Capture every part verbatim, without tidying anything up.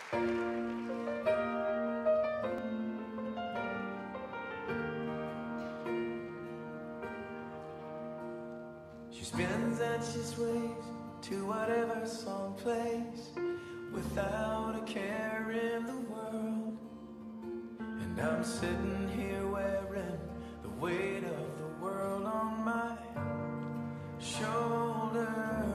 She spins and she sways to whatever song plays, without a care in the world. And I'm sitting here wearing the weight of the world on my shoulders.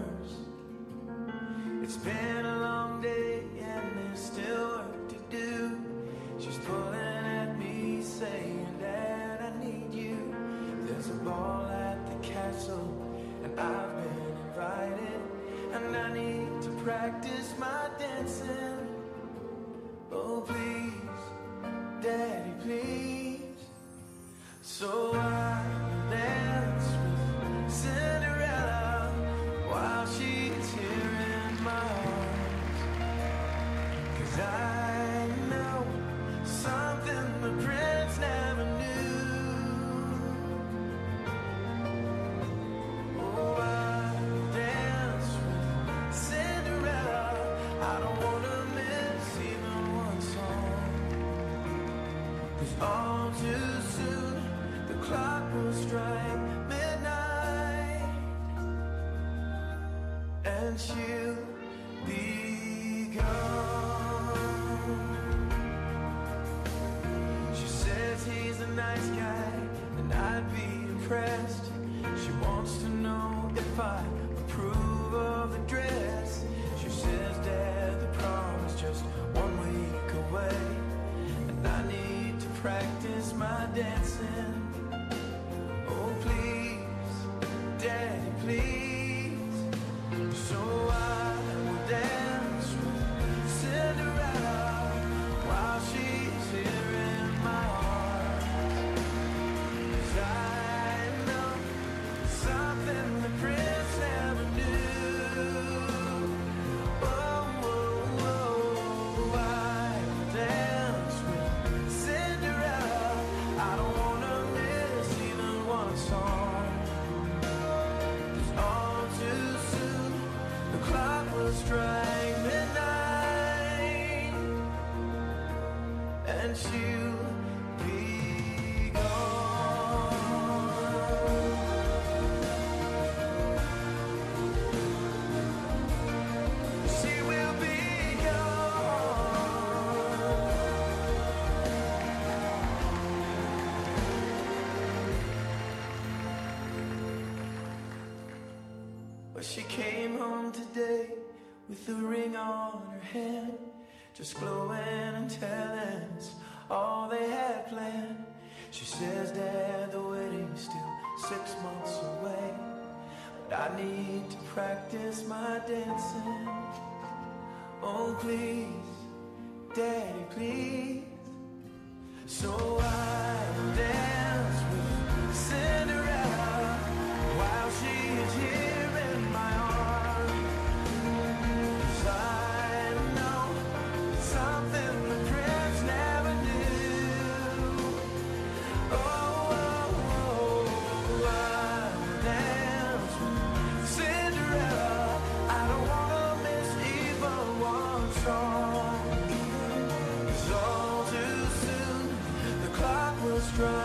It's been a long day and there's still work to do. She's pulling at me saying, Dad, I need you. There's a ball at the castle and I've been invited, and I need to practice my dancing. Oh please, Daddy, please. So I dance with Cinderella while she's here in my arms, 'cause I know something the prince never knew. Oh, I dance with Cinderella. I don't wanna miss even one song, 'cause all too soon the clock will strike midnight and she'll be gone. She says he's a nice guy and I'd be impressed. She wants to know if I approve of the dress. She says, Dad, the prom is just one week away, and I need to practice my dancing. Oh please, Daddy, please. So I will dance with Cinderella while she's here in my arms, 'cause I know something the prince never knew. Oh, oh, oh, I will dance with Cinderella. I don't wanna miss even one song, 'cause all too soon the clock will strike midnight and she'll be gone. She will be gone. But she came home today with a ring on her hand, just glowing and telling us all they had planned. She says, Dad, the wedding's still six months away, but I need to practice my dancing. Oh please, Daddy, please. So I will dance with Cinderella while she is here in my arms, 'cause I know something the prince never knew. Oh, oh, oh, I will dance with Cinderella. I don't wanna miss even one song, 'cause all too soon the clock will strike